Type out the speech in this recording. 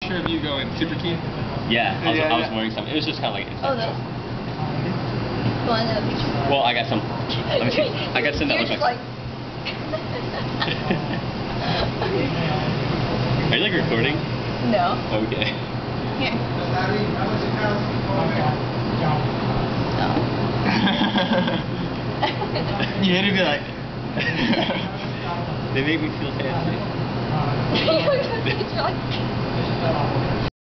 picture of you going super keen? Yeah, I was wearing something. It was just kind of like. Oh, those. You want another picture? Well, I got some. Let me see. I got some that You're look just like. Are you like recording? No. Okay. Here. No. You had to be like. They make me feel fancy. You're like.